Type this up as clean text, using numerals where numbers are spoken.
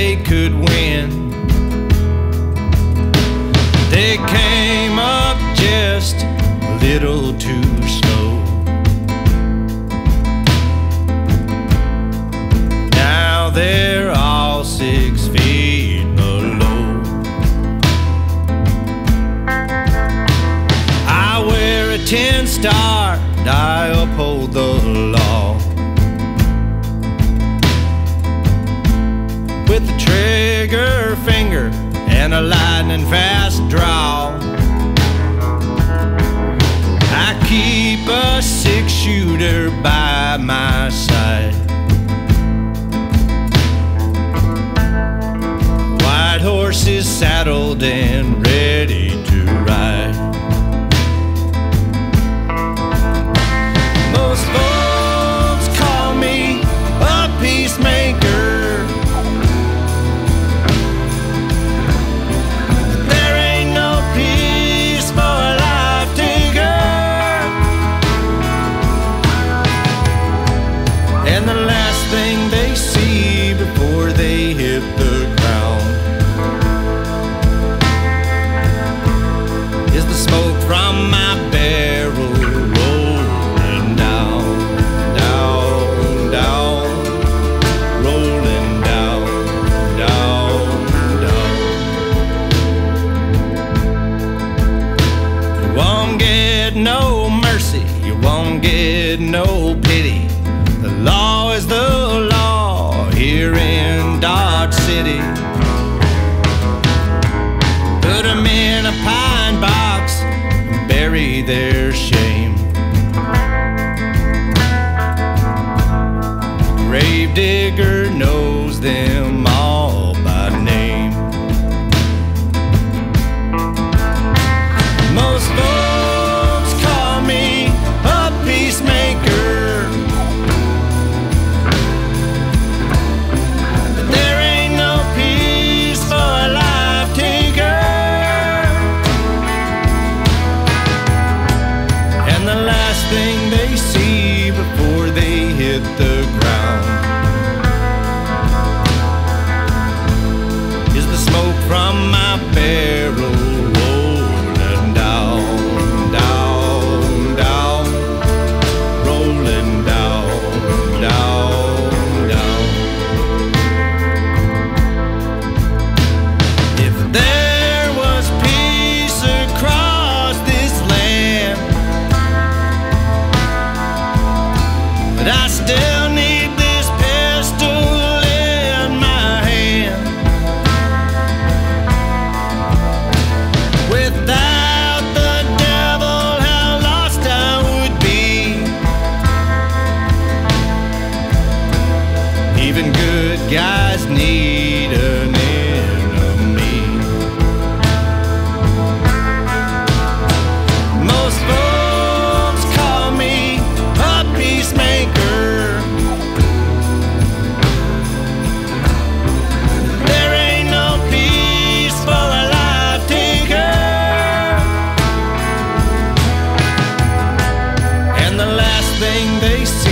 they could win. They came up just a little too slow. Now they're all 6 feet below. I wear a 10-star and I uphold the law, with a trigger finger and a lightning fast draw. I keep a 6-shooter by my side. White horse is saddled and ready to ride. Most folks call me a peacemaker, but there ain't no peace for a life taker. And the last thing they see before they hit the ground is the smoke from my barrel rolling down, down, down, rolling down, down, down. You won't get no mercy, you won't get no pity. The law is the law here in Dodge City. Put 'em in a pine box and bury their shame. The gravedigger knows them all by name. Most folks call me a peacemaker, but there ain't no peace for a life taker. And the last thing they see before they hit the ground is the smoke from my barrel rolling down, down, down, rolling down, down, down. If there was peace across this land, but I still need this pistol in my hand. Without the devil, how lost I would be. Even good guys need an enemy. Most folks call me a peacemaker, there ain't no peace for a life taker. And the last thing they see